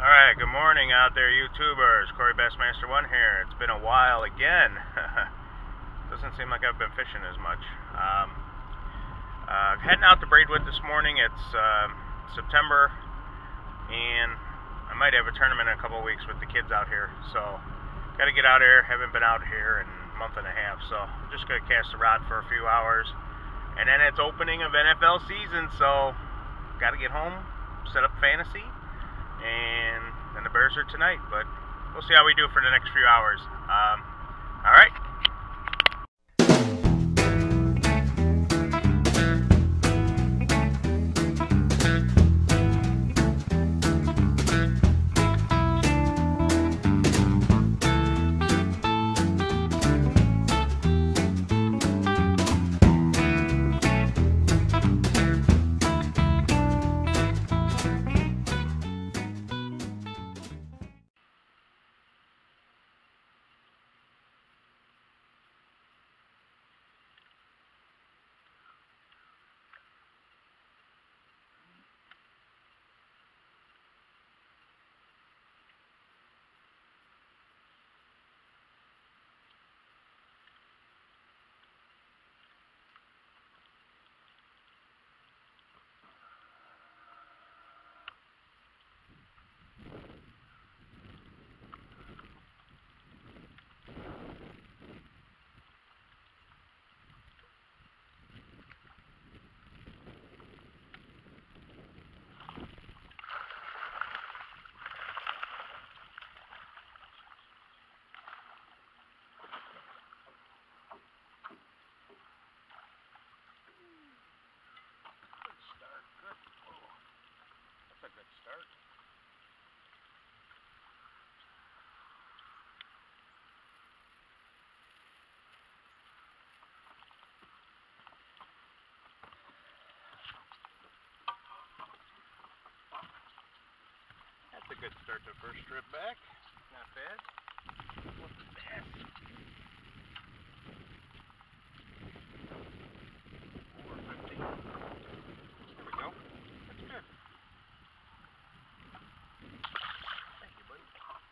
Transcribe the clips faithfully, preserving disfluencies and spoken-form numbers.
Alright, good morning out there, YouTubers. Corey Bassmaster one here. It's been a while again. Doesn't seem like I've been fishing as much. Um, uh, heading out to Braidwood this morning. It's uh, September, and I might have a tournament in a couple of weeks with the kids out here. So, got to get out here. Haven't been out here in a month and a half. So, I'm just going to cast a rod for a few hours. And then it's opening of N F L season, so got to get home, set up fantasy. And then the Bears are tonight, but we'll see how we do for the next few hours. Um, all right. Start. That's a good start to the first trip back. Not bad. Not bad. four fifty. There we go. That's good. Thank you, buddy.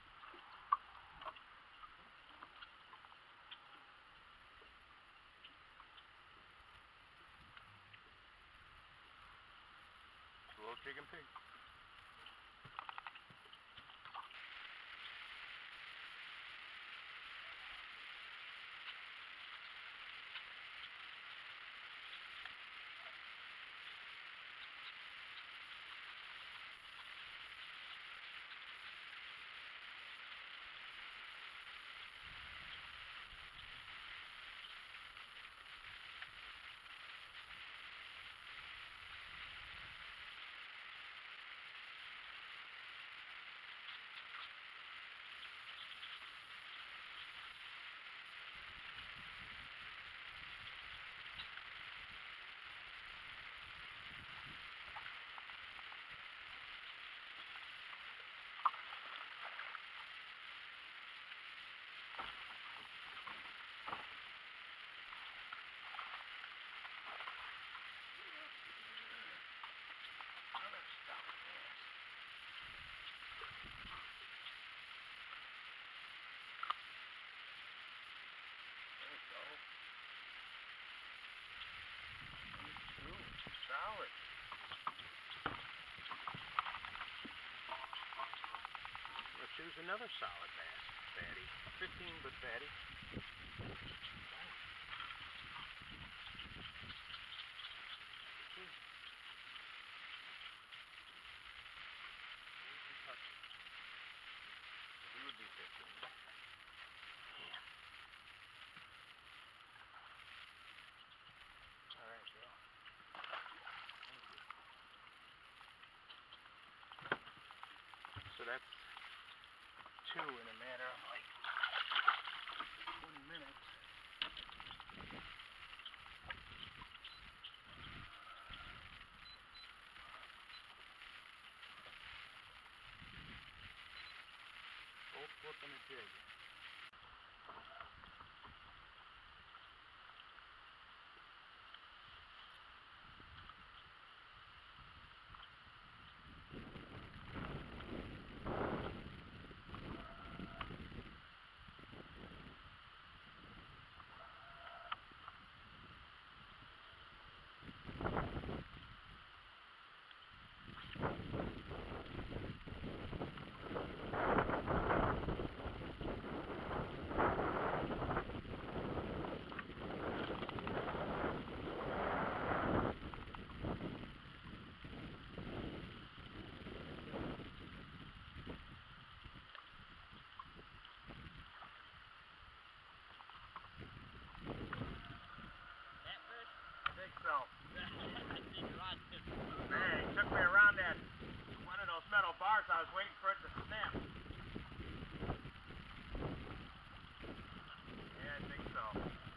Little chicken pig. Solid. Let's choose another solid bass. Fatty. fifteen, but fatty. He would be fifteen. Yeah. All right, Joe. So that's two in a matter of like twenty minutes. Both flipping a jig. bars, I was waiting for it to snap. Yeah, I think so.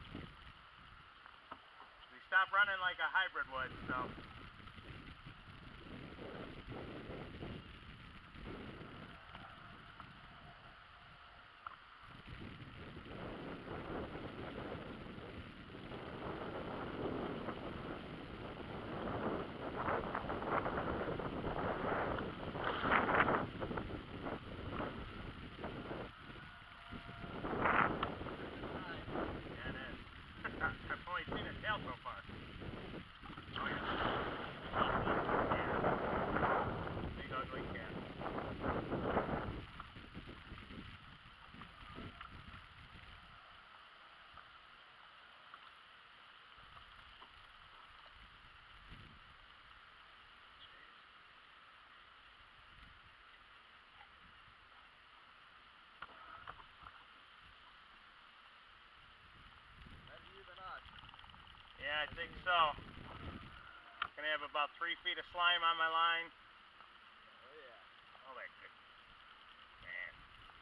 We stopped running like a hybrid would, so. Yeah, I think so. Gonna have about three feet of slime on my line. Oh yeah. Oh my goodness. Man.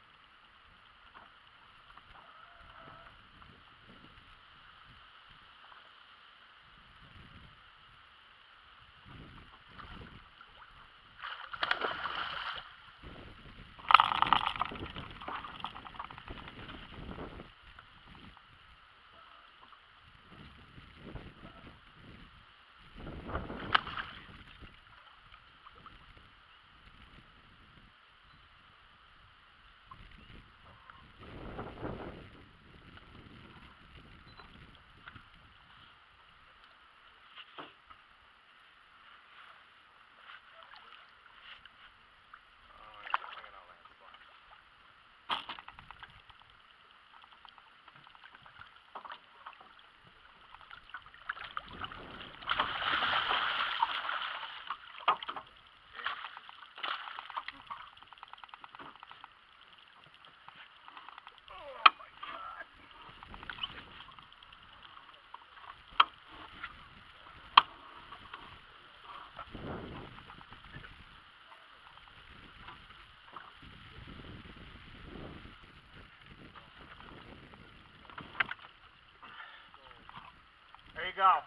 There you go.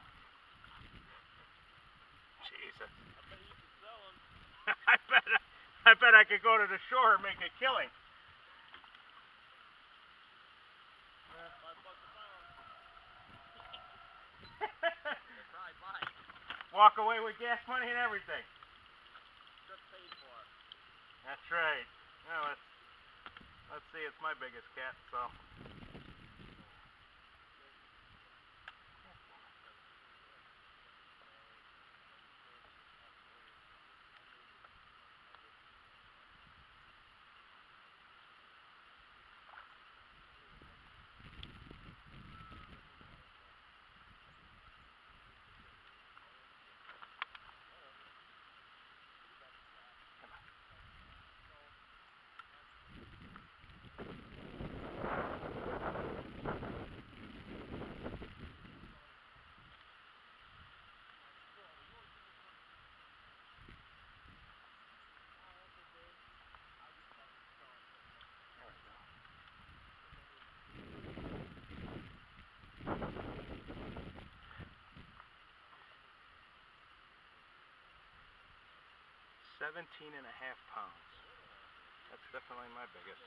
Jesus. I bet you could sell them. I bet I bet I could go to the shore and make a killing. Five bucks a pound. Walk away with gas money and everything. Just paid for. That's right. Well, let's let's see. It's my biggest cat, so. Seventeen and a half pounds. That's definitely my biggest.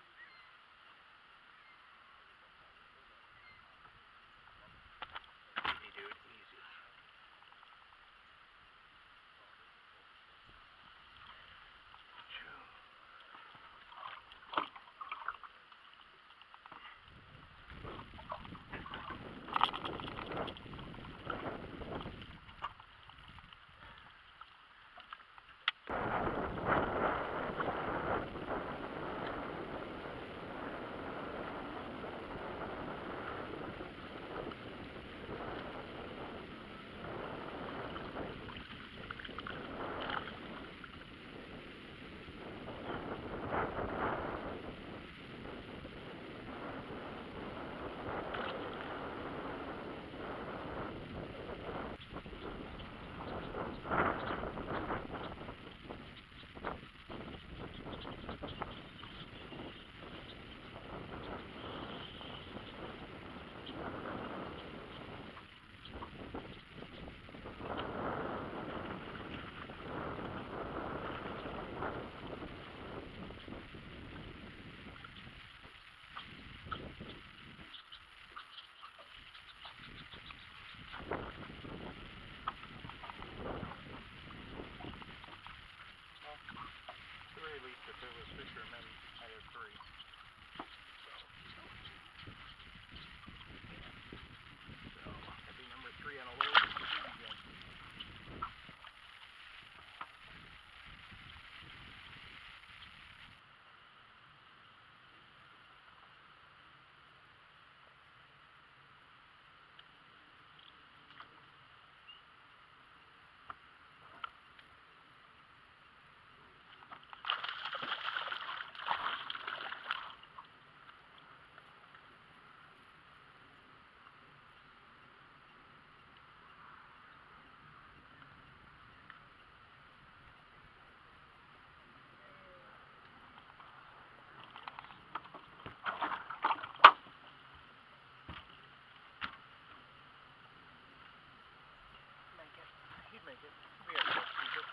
Easy, dude, easy. three. So, that'd be number three on a little again. He'd make it. We have to keep it.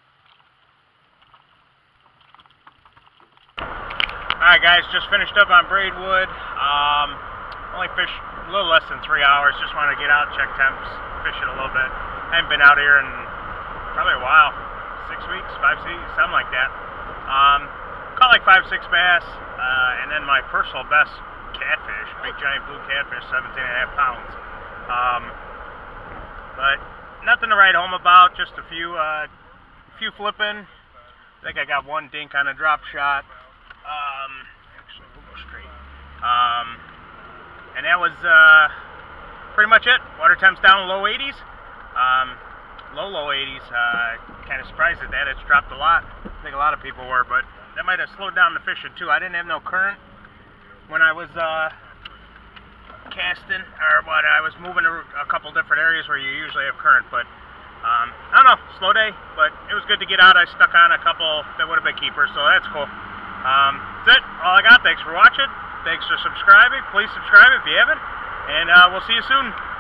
Alright guys, just finished up on Braidwood. Um, only fished a little less than three hours. Just wanted to get out, check temps, fish it a little bit. Haven't been out here in probably a while. Six weeks, five, six, something like that. Um, caught like five, six bass. Uh, and then my personal best catfish, big giant blue catfish, seventeen and a half pounds. Um, but nothing to write home about, just a few uh, few flipping. I think I got one dink on a drop shot. Um, actually, we'll go straight. Um, and that was uh, pretty much it. Water temps down low eighties. Um, low, low eighties. Uh, kind of surprised at that. It's dropped a lot. I think a lot of people were, but that might have slowed down the fishing too. I didn't have no current when I was uh, casting, or what, I was moving to a couple different areas where you usually have current, but um, I don't know, slow day, but it was good to get out. I stuck on a couple that would have been keepers, so that's cool. Um, that's it, all I got. Thanks for watching. Thanks for subscribing. Please subscribe if you haven't, and uh, we'll see you soon.